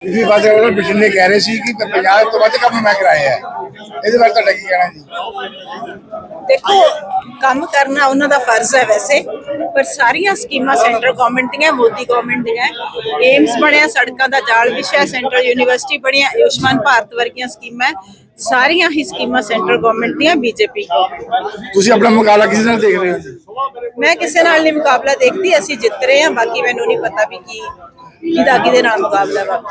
इसी बात बठिंडे कह रहे सी कि 50 तो वध काम मैं कराए है। ਇਹਦੇ ਬਾਰੇ ਤੁਹਾਡਾ ਕੀ ਕਹਿਣਾ ਜੀ? देखो काम करना उन्होंने फर्ज है वैसे, पर सारिया स्कीमां सेंट्रल गवर्नमेंट दी मोदी गवर्नमेंट दी एम्स बनया, सड़कों का जाल विछया, सेंट्रल यूनिवर्सिटी बनी, आयुष्मान भारत वर्गियां स्कीमां सारिया ही स्कीमां सेंट्रल गवर्नमेंट दी बीजेपी। तुसी अपना मुकाबला किस नाल देख रहे हो? मैं किसी नाल नहीं मुकाबला देखती, असीं जित रहे हैं, बाकी मैनूं नहीं पता भी किहदा किहदे नाल मुकाबला वा।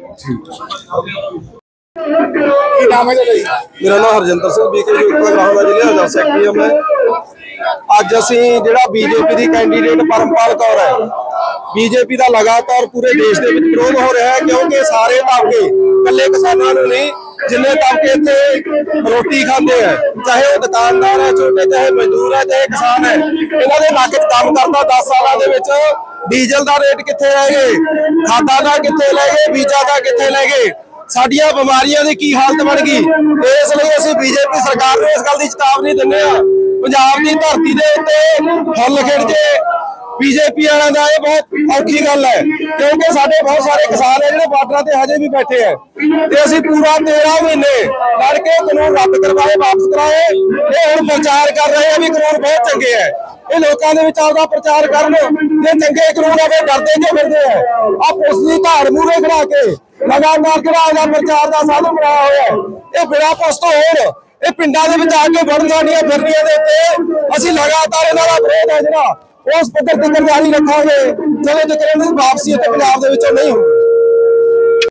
मेरा नाम हरजिंदर सिंह बीके जिला सैकटरी मैं अज असी जो बीजेपी की कैंडीडेट परमपाल कौर है, बीजेपी का लगातार पूरे देश के विरोध हो रहा है, क्योंकि सारे तबके कल्ले किसानों नहीं, जिन्हें तबके इतने रोटी खाते हैं, चाहे वो दुकानदार है छोटे, चाहे मजदूर है, चाहे किसान है, इन्होंने नक च दम करता 10 साल डीजल का रेट कितने रह गए, खादा का कितने रह गए, बीजा का कितने रह गए, साडियां बीमारियां की की हालत बन गई। इसलिए असीं बीजेपी सरकार को इस गल की चेतावनी दिंदे आ, पंजाब की धरती के उत्ते फुल खिड़ जे बीजेपी वालों का यह बहुत औखी गल है, क्योंकि साडे बहुत सारे किसान है जिहड़े बार्डरां ते हजे भी बैठे हैं, ते असीं पूरा 13 महीने लड़के कानून रद्द करवाए, वापस कराए, ये हुण प्रचार कर रहे हैं भी कानून बहुत चंगे है, ये लोगों के विच आपदा प्रचार करन, जे चंगे कानून आवे डरदे क्यों फिरदे है। आ पुलिस दी धाड़ मूहरे खड़ा के लगातार जो प्रचार का साधन बनाया हुआ है, ये बिना पुलिस तो होर ये पिंडां दे विच आके वड़न साडियां फिरनियां दे उत्ते असीं लगातार इन्हां दा विरोध है जिहड़ा उस पद्धर तक जारी रखांगे, चलो तक वापसी पंजाब दे विचों नहीं होगी।